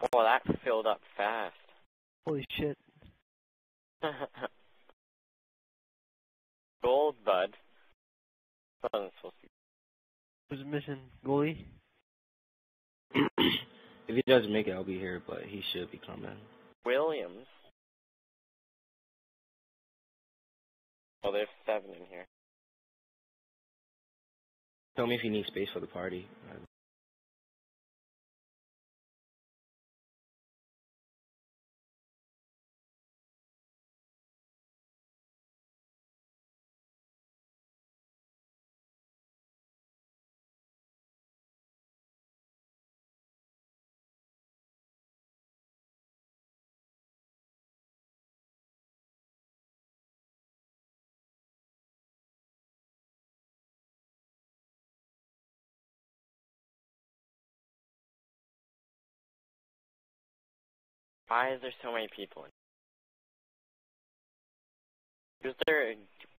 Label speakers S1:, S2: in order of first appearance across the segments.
S1: Oh, that filled up fast.
S2: Holy shit.
S1: Gold, bud. Wasn't supposed to be.
S2: Who's missing? Goalie?
S3: If he doesn't make it, I'll be here, but he should be coming.
S1: Williams. Oh, there's 7 in here.
S3: Tell me if you need space for the party.
S1: Why is there so many people in here? Is there...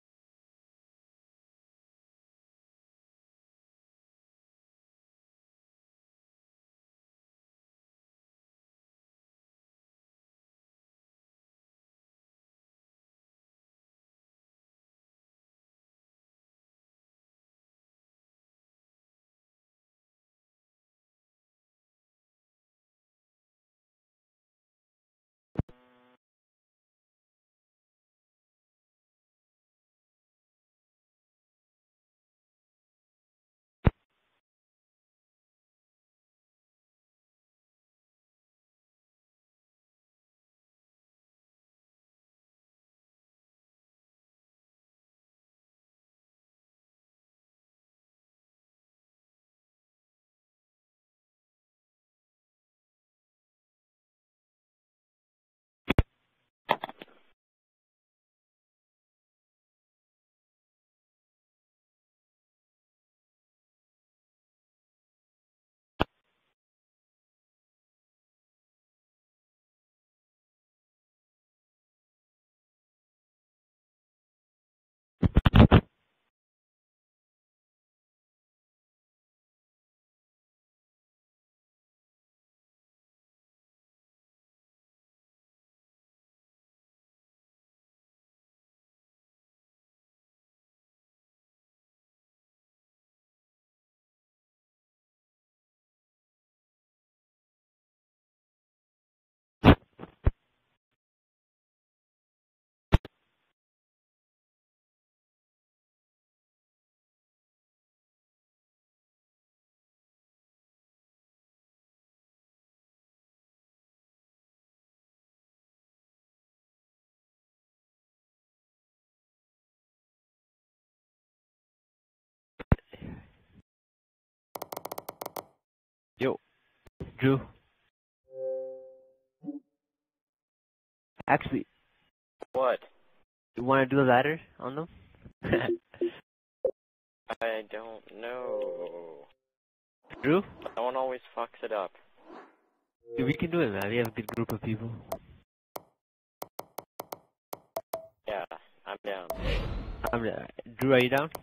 S2: Yo. Drew. Actually,
S1: What?
S2: you wanna do a ladder on them?
S1: I don't know.
S2: Drew?
S1: Someone always fucks it up.
S2: Dude, we can do it, man. We have a good group of people.
S1: Yeah, I'm down.
S2: Drew, are you down?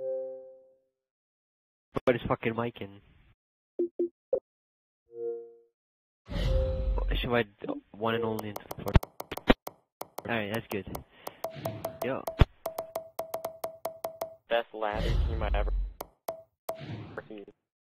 S2: Put his fucking mic in. Should I one and only in support? Alright, that's good. Yo.
S1: Best ladder team I ever seen.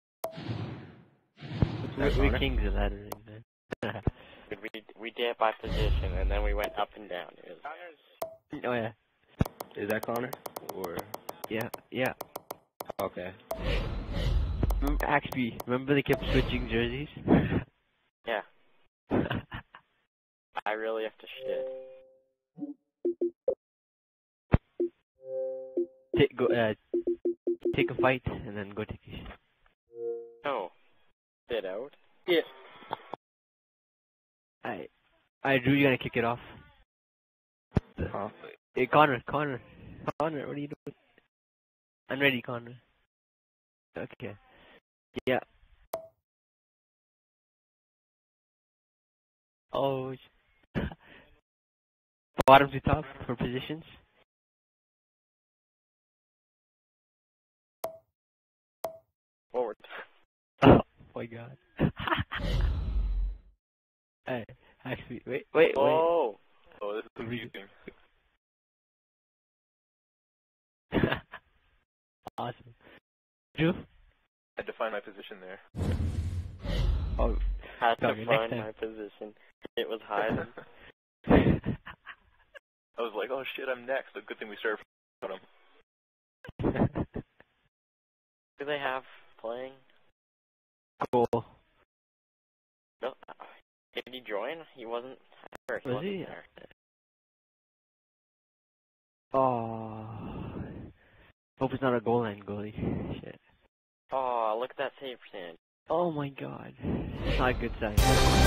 S2: We're kings of laddering, man.
S1: We did it by position, and then we went up and down. It was...
S2: Oh, yeah.
S3: Is that Connor? Or...
S2: Yeah.
S3: Okay.
S2: Actually, remember they kept switching jerseys?
S1: Yeah. I really have to shit.
S2: Take a fight, and then go take a shit.
S1: No. Sit out?
S3: Yeah.
S2: Alright, Drew, you gonna kick it off?
S3: Huh?
S2: Hey, Connor, what are you doing? I'm ready, Connor. Okay. Yeah. Oh. Bottom to top for positions.
S1: Forward.
S2: Oh my god. Hey, actually, wait.
S1: Oh.
S4: Oh, this is confusing.
S2: Awesome. Drew?
S4: I had to find my position there.
S2: Oh,
S1: Had to
S2: sorry, next
S1: find
S2: time.
S1: my position. It was hiding.
S4: I was like, oh shit, I'm next. A good thing we started from him.
S1: Who do they have playing?
S2: Cool.
S1: No, did he join? He wasn't there.
S2: Was
S1: Wasn't
S2: he?
S1: there.
S2: Oh. Hope it's not a goal line goalie. Shit.
S1: Oh, look at that save percentage.
S2: Oh my god. It's not a good sign.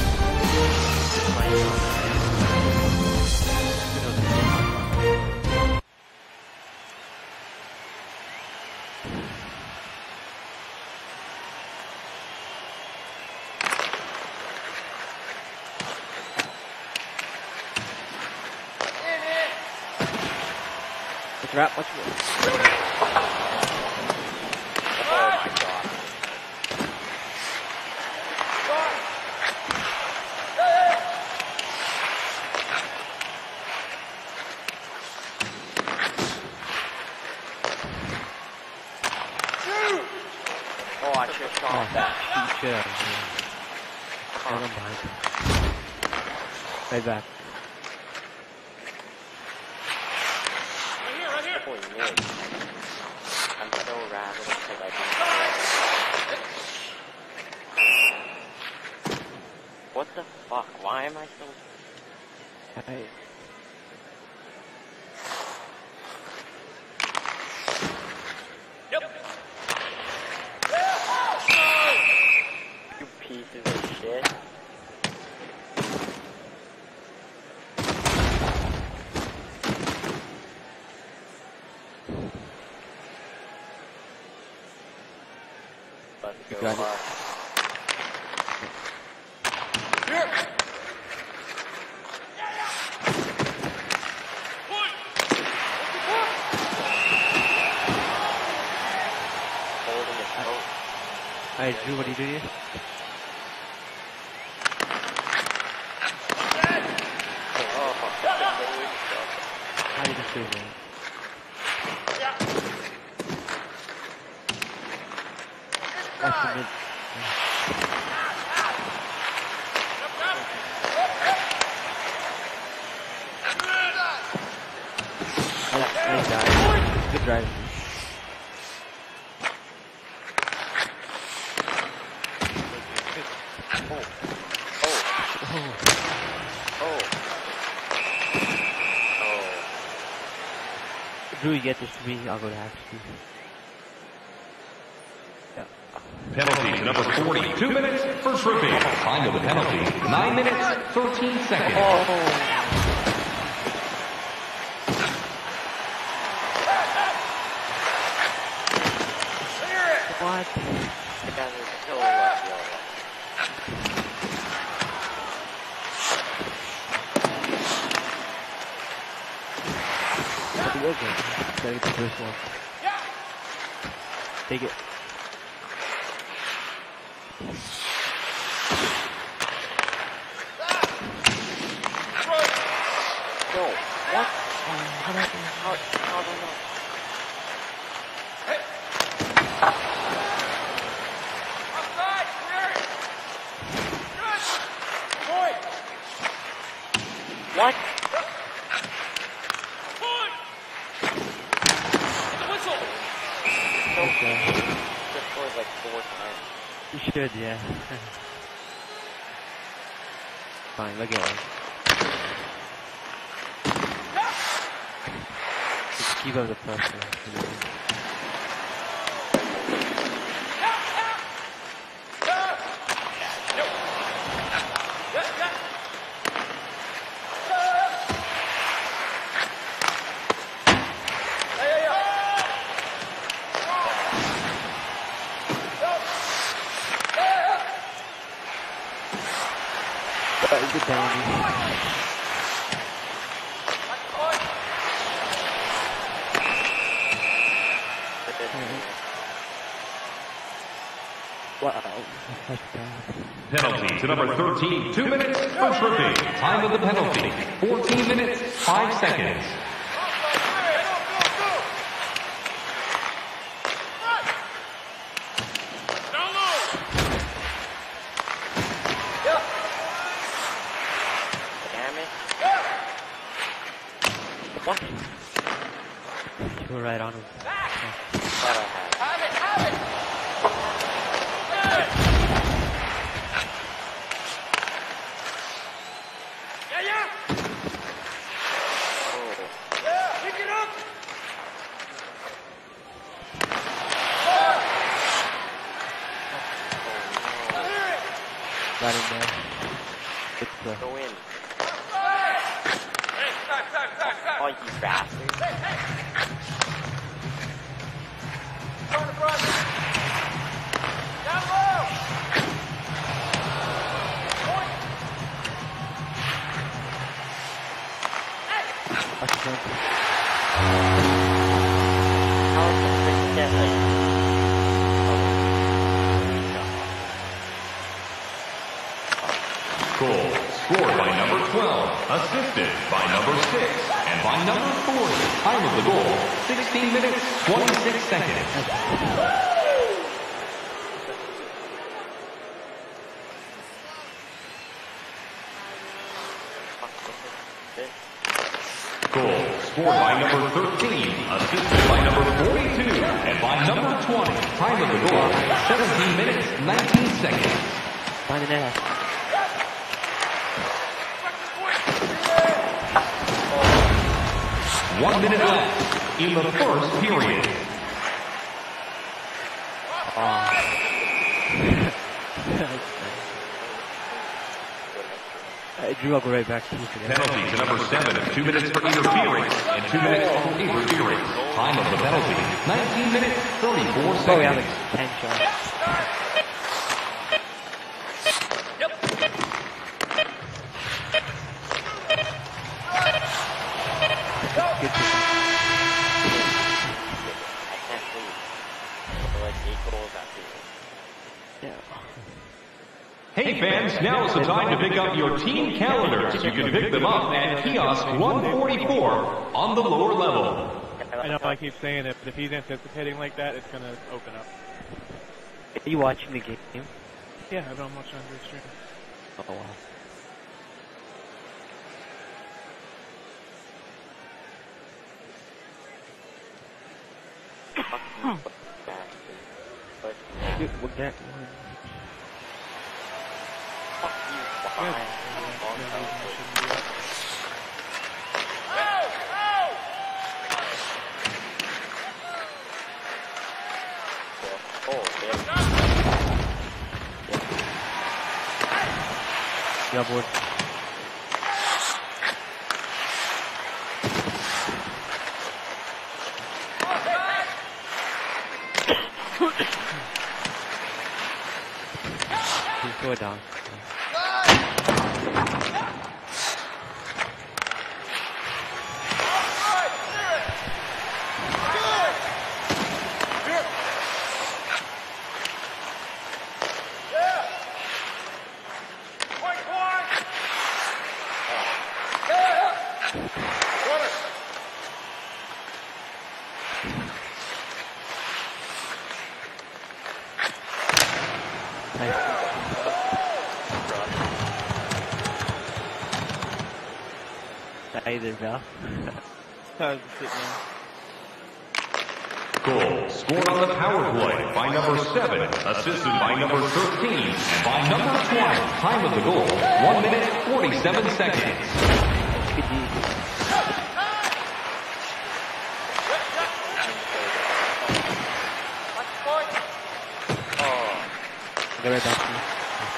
S2: Let's wrap. Let's wrap.
S1: Oh my god. Oh, I should have shot that.
S2: You should have. Yeah. I'm behind. Right back.
S1: Holy moly. I'm so rattled because I didn't. What the fuck? Why am I so...
S2: Right.
S1: You pieces of shit. Let's
S2: You
S1: go
S2: got it.
S1: hard. Holding it out.
S2: Alright, Drew, what do you do here?
S1: Oh,
S2: How do you just do that? That's the mid. Nice drive. Good drive. Drew, you get this to me, I'll go to half speed.
S5: Penalty number 40, 2 minutes for tripping. Time of the penalty, 9 minutes, 13 seconds.
S2: What?
S1: the guy was so lucky.
S2: It was good. Gotta get the first one. Take it.
S1: No, what? How do I know? What?
S2: Okay.
S1: Just scored like 4 times.
S2: You should, yeah. Fine, look at it. Just keep up the pressure. Good penalty.
S5: Penalty to number 13, 2 minutes for tripping. Time of the penalty, 14 minutes, 5 seconds.
S1: What?
S2: You were right on him. Right in there. It's
S1: Go in. Oh, you bastard.
S6: Down low!
S1: How is this freaking get like...
S5: Goal scored by number 12, assisted by number 6, and by number 40. Time of the goal, 16 minutes, 26 seconds. Goal scored by number 13, assisted by number 42, and by number 20. Time of the goal, 17 minutes, 19 seconds.
S2: Find the net.
S5: 1 minute left in the first period.
S2: Drew, I'll go right back to you for that.
S5: Penalty to number 7, 2 minutes for interference, and 2 minutes for interference. Time of the penalty, 19 minutes, 34 seconds.
S2: Oh, yeah, like 10 shots.
S5: Hey fans, now is the time to pick up your team calendars. You can pick them up at kiosk 144 on the lower level.
S6: I know I keep saying it, but if he's anticipating like that, it's going to open up.
S2: Are you watching the game?
S6: Yeah, I've been watching on your stream.
S2: Oh, wow. Dude, what that one?
S1: Fuck you, fine.
S2: Yeah, board. Go down. Either though.
S5: Goal scored on the power play by number 7, assisted by number 13, and by number 20. Time of the goal, 1 minute, 47 seconds.
S2: Go right back to you.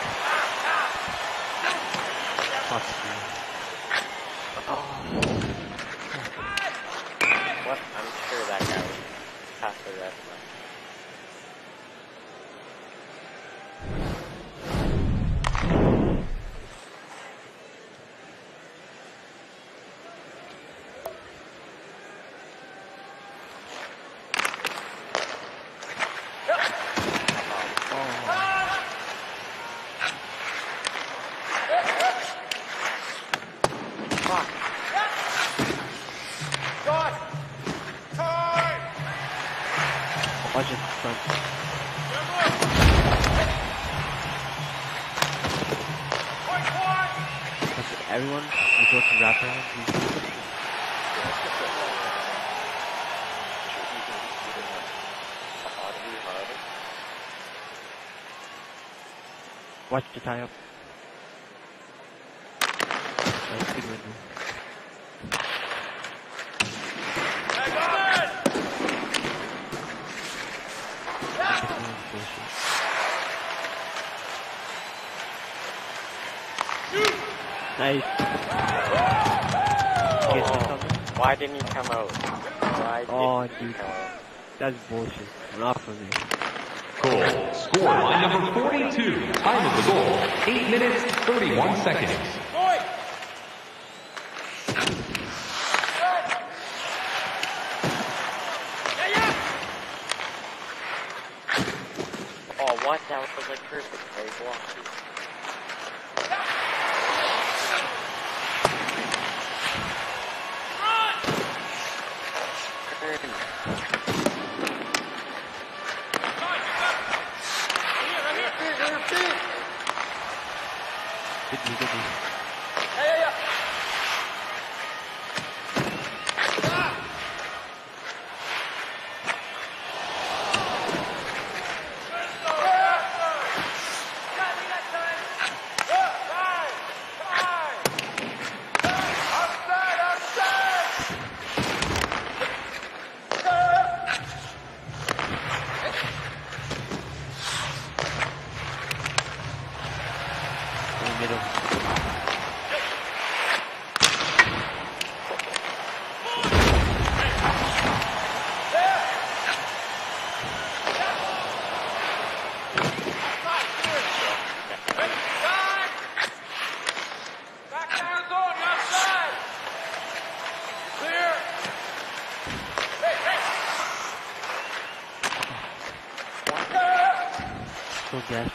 S1: What? I'm sure that guy was past the rest of them.
S2: Watch it front. Everyone, we go to wrap around. Watch the tie up. That's good window. Nice.
S1: Why didn't he come out? Why didn't he come out?
S2: That's bullshit. Not for me.
S5: Goal. Score line number 42. Time of the goal, 8 minutes, 31 seconds.
S1: Oh, what? That was like perfect. Very blocky.
S2: So gas.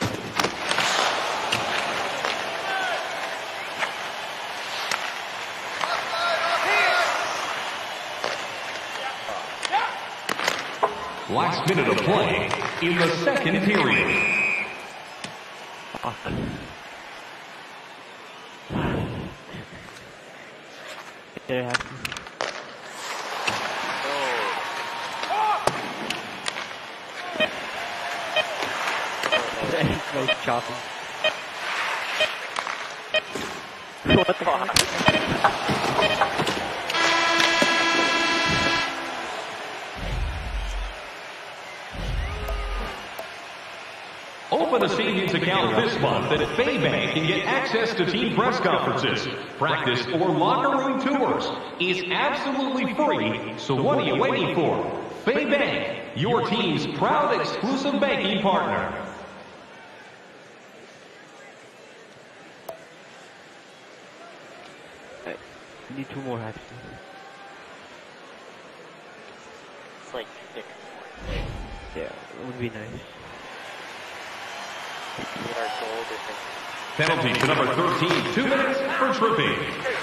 S5: Last minute of play in the second period.
S2: There it happens. Nice chopping. What the fuck?
S5: Open a savings account this month at Baybank and get access to team press conferences, practice, or locker room tours. It's absolutely free, so what are you waiting for? Baybank, your team's proud exclusive banking partner.
S2: We need 2 more hacks.
S1: It's like 6 more.
S2: Yeah, it would be nice.
S1: Get our goal difference.
S5: Penalty to number 13, 2 minutes for tripping.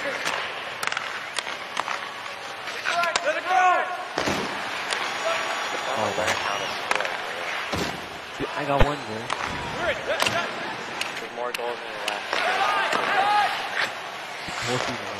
S1: Oh, that's how to score.
S2: I got 1 goal.
S1: There's more goals than the last.
S2: We'll see now.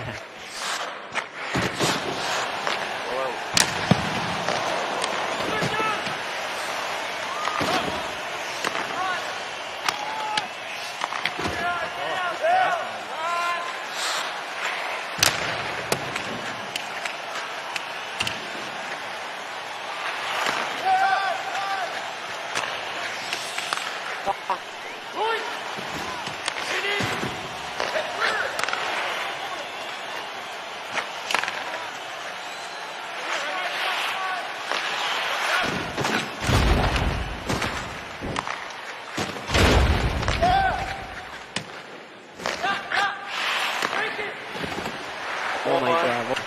S2: Oh my god. What?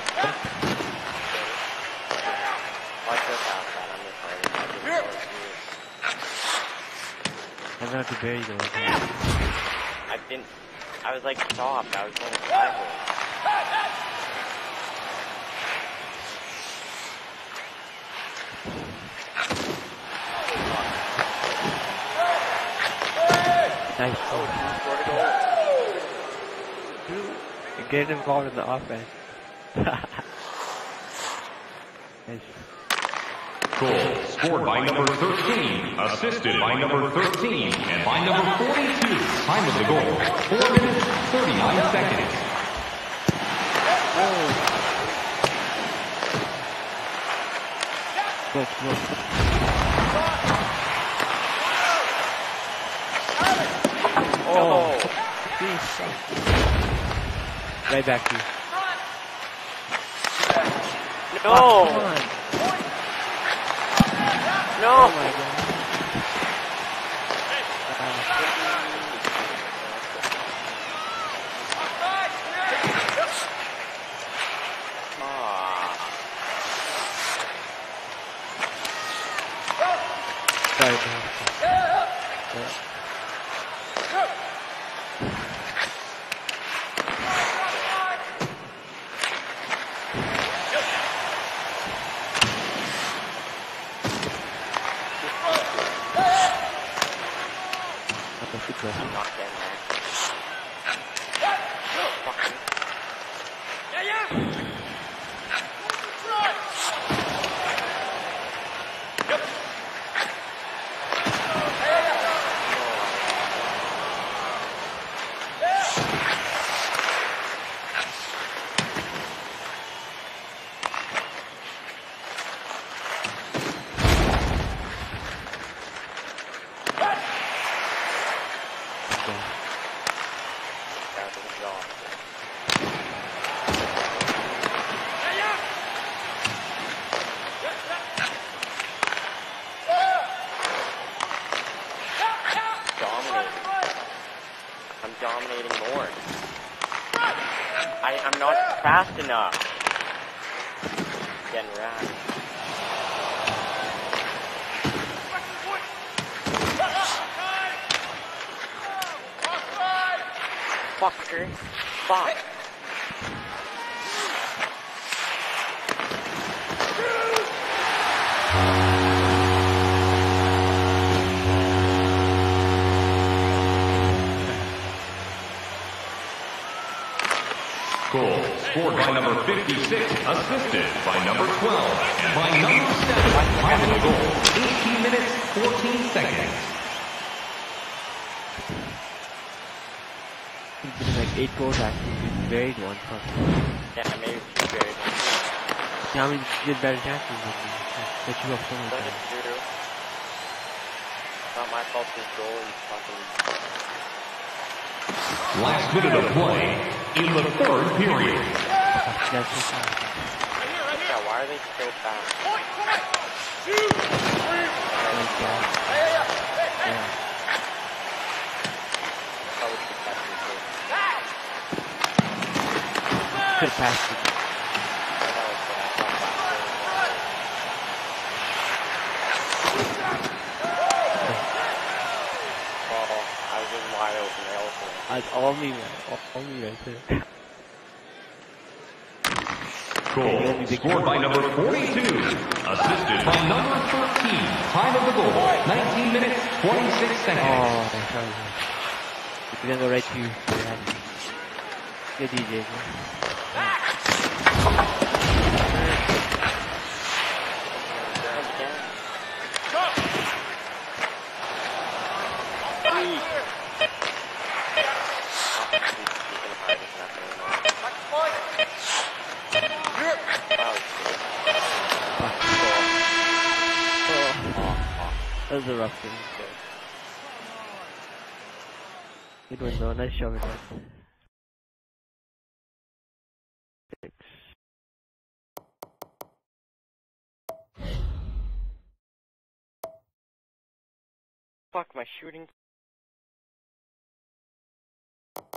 S1: Watch your pass that. I'm just
S2: I'm gonna have to bury those.
S1: I didn't. I was like stopped. I was going sideways.
S2: Nice.
S1: Scored a goal.
S2: Get involved in the offense. Nice.
S5: Goal scored by number 13, assisted by number 13, and by number 42. Time of the goal, 4 minutes, 39 seconds.
S2: Look. Oh. Right back to you.
S1: No!
S2: Oh, come on.
S1: No!
S2: Oh my god. Sorry, man.
S1: I'm not getting there. I'm dominating more. I'm not fast enough. Getting wrapped. Fucker. Fuck.
S5: Goal scored by number 56, assisted by number 12, and by number 7. Time of the goal, 18 minutes, 14 seconds.
S2: It's like 8 goals actually. He's buried one.
S1: Yeah, maybe two buried one.
S2: Yeah, I mean, you did better chances than me. That you have so many
S1: That
S2: times.
S1: is true. Not my fault his goal is fucking...
S5: Last minute of play in the third period.
S2: That's so fast.
S1: Yeah, why are they so fast?
S2: Like that. Yeah.
S1: Probably should catch me too.
S2: Could pass it.
S1: That was bad. Oh, I was in wide open there also.
S2: That's all me, man. All me right there.
S5: Goal scored by number 42, assisted by number 13. Time of the goal, 19 minutes, 26 seconds.
S2: Oh, sorry. We're gonna go right to you. Good DJ, man. That was a rough game. Good one though, nice shot, man. 6.
S1: Fuck, my shooting.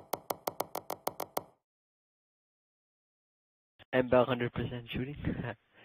S2: I'm about 100% shooting.